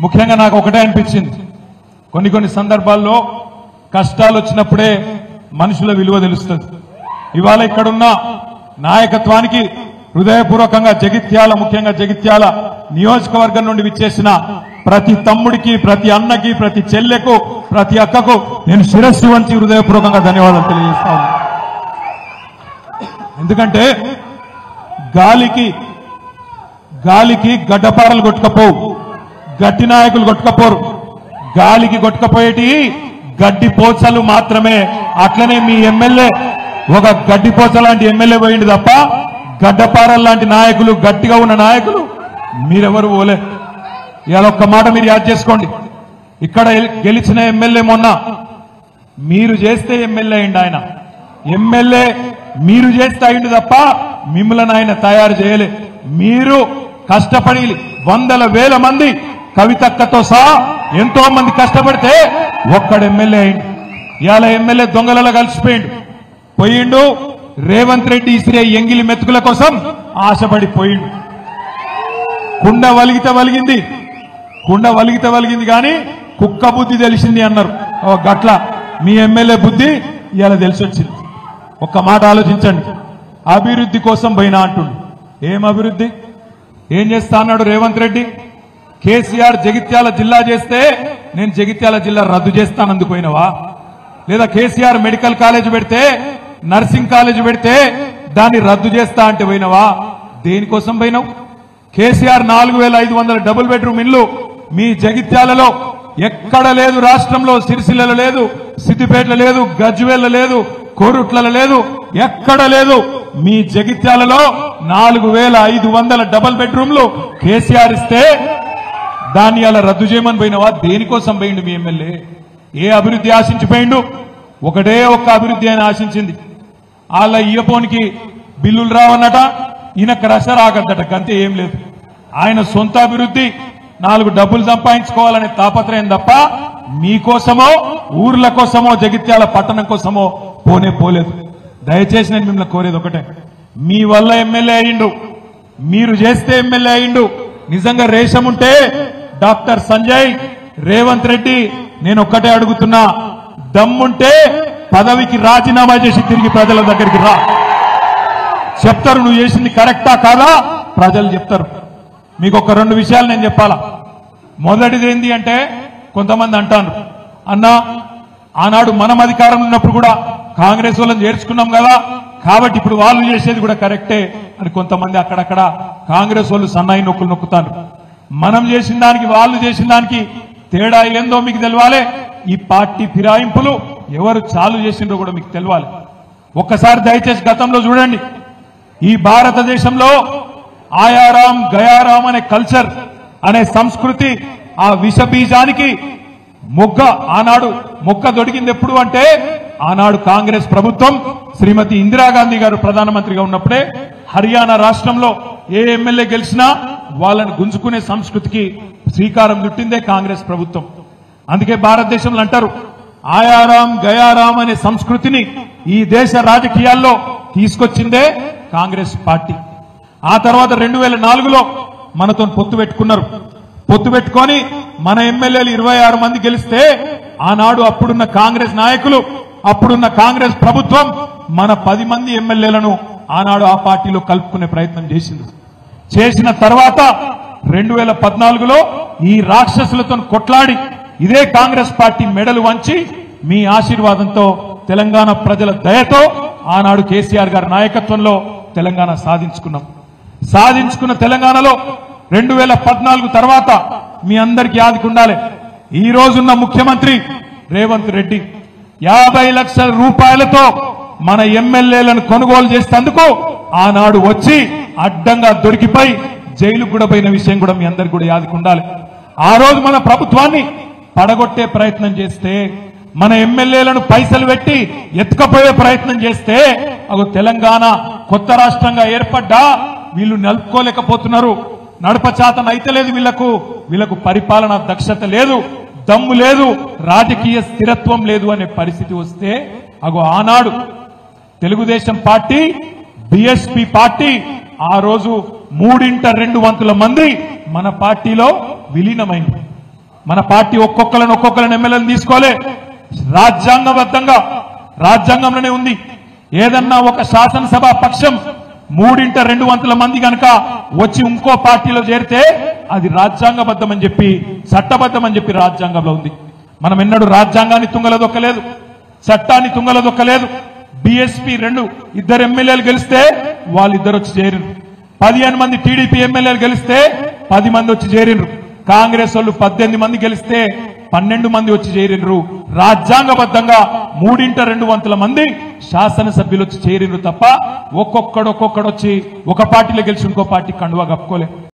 ముఖ్యంగా నాకు ఒకటే అనిపించింది, కొన్ని సందర్భాల్లో కష్టాలు వచ్చినప్పుడే మనుషుల విలువ తెలుస్తుంది. ఇవాళ ఇక్కడున్న నాయకత్వానికి హృదయపూర్వకంగా జగిత్యాల, ముఖ్యంగా జగిత్యాల నియోజకవర్గం నుండి విచ్చేసిన ప్రతి తమ్ముడికి, ప్రతి అన్నకి, ప్రతి చెల్లెకు, ప్రతి అక్కకు నేను శిరస్సు వంచి హృదయపూర్వకంగా ధన్యవాదాలు తెలియజేస్తాను. ఎందుకంటే గాలికి గడ్డపారలు కొట్టుకపోవు, గట్టి నాయకులు కొట్టుకపోరు. గాలికి కొట్టుకపోయేటి గడ్డి పోచలు మాత్రమే. అట్లనే మీ ఎమ్మెల్యే ఒక గడ్డి పోచ లాంటి ఎమ్మెల్యే పోయింది తప్ప గడ్డపారల లాంటి నాయకులు, గట్టిగా ఉన్న నాయకులు మీరెవరు పోలే. ఇవాళ ఒక్క మాట మీరు యాద్ చేసుకోండి, ఇక్కడ గెలిచిన ఎమ్మెల్యే మొన్న మీరు చేస్తే ఎమ్మెల్యే అయింది. ఆయన ఎమ్మెల్యే మీరు చేస్తే అయింది తప్ప మిమ్మల్ని ఆయన తయారు చేయలే. మీరు కష్టపడి వందల వేల మంది కవితక్కతో సహా ఎంతో మంది కష్టపడితే ఒక్కడు ఎమ్మెల్యే అయింది. ఇవాళ ఎమ్మెల్యే దొంగలలో కలిసిపోయిండు, పోయిండు. రేవంత్ రెడ్డి ఇసిరే ఎంగిలి మెతుకుల కోసం ఆశపడి పోయిండు. కుండ వలిగితే వలిగింది కానీ కుక్క బుద్ధి తెలిసింది అన్నారు. గట్ల మీ ఎమ్మెల్యే బుద్ధి ఇవాళ తెలిసొచ్చింది. ఒక్క మాట ఆలోచించండి, అభివృద్ధి కోసం పోయినా అంటుండు. ఏం అభివృద్ధి? ఏం చేస్తా అన్నాడు రేవంత్ రెడ్డి? కేసీఆర్ జగిత్యాల జిల్లా చేస్తే నేను జగిత్యాల జిల్లా రద్దు చేస్తానందుకు పోయినవా? లేదా కేసీఆర్ మెడికల్ కాలేజ్ పెడితే, నర్సింగ్ కాలేజ్ పెడితే దాన్ని రద్దు చేస్తా అంటే పోయినవా? దేనికోసం పోయినావు? కేసీఆర్ 4500 డబుల్ బెడ్రూమ్ ఇల్లు మీ జగిత్యాలలో ఎక్కడ లేదు, రాష్ట్రంలో సిరిసిల్లలో లేదు, సిద్దిపేటలో లేదు, గజ్వేల్లో లేదు, కోరుట్లలో లేదు, ఎక్కడ లేదు. మీ జగిత్యాలలో 4500 డబుల్ బెడ్రూమ్లు కేసీఆర్ ఇస్తే దాన్ని అలా రద్దు చేయమని పోయినవా? దేనికోసం పోయిండు మీ ఎమ్మెల్యే? ఏ అభివృద్ధి ఆశించిపోయిండు? ఒకటే ఒక్క అభివృద్ధి అని ఆశించింది. వాళ్ళ ఇయ్యపోనికి బిల్లులు రావన్నట, ఈయన క్రష రాగద్దట, గంతే ఏం లేదు. ఆయన సొంత అభివృద్ధి 4 డబ్బులు సంపాదించుకోవాలనే తాపత్రయం తప్ప మీకోసమో, ఊర్ల కోసమో, జగిత్యాల పట్టణం కోసమో పోలేదు. దయచేసి నేను మిమ్మల్ని కోరేది ఒకటే, మీ వల్ల ఎమ్మెల్యే అయ్యిండు, మీరు చేస్తే ఎమ్మెల్యే అయ్యిండు. నిజంగా రేషం ఉంటే డాక్టర్ సంజయ్, రేవంత్ రెడ్డి, నేను ఒక్కటే అడుగుతున్నా, దమ్ముంటే పదవికి రాజీనామా చేసి తిరిగి ప్రజల దగ్గరికి రా. చెప్తారు నువ్వు చేసింది కరెక్టా కాదా, ప్రజలు చెప్తారు. మీకు ఒక 2 విషయాలు నేను చెప్పాలా. మొదటిది ఏంటి అంటే, కొంతమంది అంటారు, అన్నా ఆనాడు మనం అధికారం ఉన్నప్పుడు కూడా కాంగ్రెస్ వాళ్ళని చేర్చుకున్నాం కదా, కాబట్టి ఇప్పుడు వాళ్ళు చేసేది కూడా కరెక్టే అని కొంతమంది అక్కడక్కడ కాంగ్రెస్ వాళ్ళు సన్నాయి నొక్కులు నొక్కుతారు. మనం చేసిన దానికి, వాళ్ళు చేసిన దానికి తేడా ఏందో మీకు తెలవాలి. ఈ పార్టీ ఫిరాయింపులు ఎవరు చాలు చేసిండ్రో కూడా మీకు తెలవాలి. ఒక్కసారి దయచేసి గతంలో చూడండి, ఈ భారతదేశంలో ఆయారాం గయారాం అనే కల్చర్, అనే సంస్కృతి, ఆ విషబీజానికి ఆనాడు మొగ్గ దొడికింది ఎప్పుడు అంటే, ఆనాడు కాంగ్రెస్ ప్రభుత్వం శ్రీమతి ఇందిరాగాంధీ గారు ప్రధానమంత్రిగా ఉన్నప్పుడే హర్యానా రాష్ట్రంలో ఏ ఎమ్మెల్యే గెలిచినా వాళ్ళని గుంజుకునే సంస్కృతికి శ్రీకారం చుట్టిందే కాంగ్రెస్ ప్రభుత్వం. అందుకే భారతదేశంలో అంటారు, ఆయారాం గయారాం అనే సంస్కృతిని ఈ దేశ రాజకీయాల్లో తీసుకొచ్చిందే కాంగ్రెస్ పార్టీ. ఆ తర్వాత 2004లో మనతో పొత్తు పెట్టుకున్నారు. పొత్తు పెట్టుకొని మన ఎమ్మెల్యేలు 26 మంది గెలిస్తే, ఆనాడు అప్పుడున్న కాంగ్రెస్ నాయకులు, అప్పుడున్న కాంగ్రెస్ ప్రభుత్వం మన 10 మంది ఎమ్మెల్యేలను ఆనాడు ఆ పార్టీలో కలుపుకునే ప్రయత్నం చేసింది. చేసిన తర్వాత 2014లో ఈ రాక్షసులతో కొట్లాడి ఇదే కాంగ్రెస్ పార్టీ మెడలు వంచి మీ ఆశీర్వాదంతో, తెలంగాణ ప్రజల దయతో ఆనాడు కేసీఆర్ గారి నాయకత్వంలో తెలంగాణ సాధించుకున్న తెలంగాణలో 2014 తర్వాత మీ అందరికీ యాదకుండాలి, ఈ రోజున్న ముఖ్యమంత్రి రేవంత్ రెడ్డి 50 లక్షల రూపాయలతో మన ఎమ్మెల్యేలను కొనుగోలు చేసేందుకు ఆనాడు వచ్చి అడ్డంగా దొరికిపోయి జైలుకు కూడా పోయిన విషయం కూడా మీ అందరికీ కూడా యాదకుండాలి. ఆ రోజు మన ప్రభుత్వాన్ని పడగొట్టే ప్రయత్నం చేస్తే, మన ఎమ్మెల్యేలను పైసలు పెట్టి ఎత్తుకపోయే ప్రయత్నం చేస్తే, తెలంగాణ కొత్త రాష్ట్రంగా ఏర్పడ్డా వీళ్ళు నలుపుకోలేకపోతున్నారు. నడపచాతన అయితే లేదు వీళ్లకు పరిపాలనా దక్షత లేదు, దమ్ము లేదు, రాజకీయ స్థిరత్వం లేదు అనే పరిస్థితి వస్తే, ఆనాడు తెలుగుదేశం పార్టీ, బీఎస్పీ పార్టీ ఆ రోజు 3/2 వంతుల మంది మన పార్టీలో విలీనమైంది. మన పార్టీ ఒక్కొక్కరిని ఎమ్మెల్యేలు తీసుకోలే, రాజ్యాంగబద్ధంగా రాజ్యాంగంలోనే ఉంది. ఏదన్నా ఒక శాసనసభ పక్షం 3/2 మంది కనుక వచ్చి ఇంకో పార్టీలో చేరితే అది రాజ్యాంగబద్ధం అని చెప్పి, చట్టబద్ధం అని చెప్పి రాజ్యాంగంలో ఉంది. మనం ఎన్నడూ రాజ్యాంగాన్ని తుంగలదొక్కలేదు, చట్టాన్ని తుంగలదొక్కలేదు. బీఎస్పీ 2 ఎమ్మెల్యేలు గెలిస్తే వాళ్ళిద్దరు వచ్చి చేరినరు. 15 మంది టీడీపీ ఎమ్మెల్యేలు గెలిస్తే 10 మంది వచ్చి చేరినరు. కాంగ్రెస్ వాళ్ళు 18 మంది గెలిస్తే 12 మంది వచ్చి చేరినరు. రాజ్యాంగబద్ధంగా 3/2 మంది శాసనసభ్యులు వచ్చి చేరినరు తప్ప ఒక్కొక్కడు వచ్చి ఒక పార్టీలో గెలిచి ఇంకో పార్టీ కండువా కప్పుకోలే.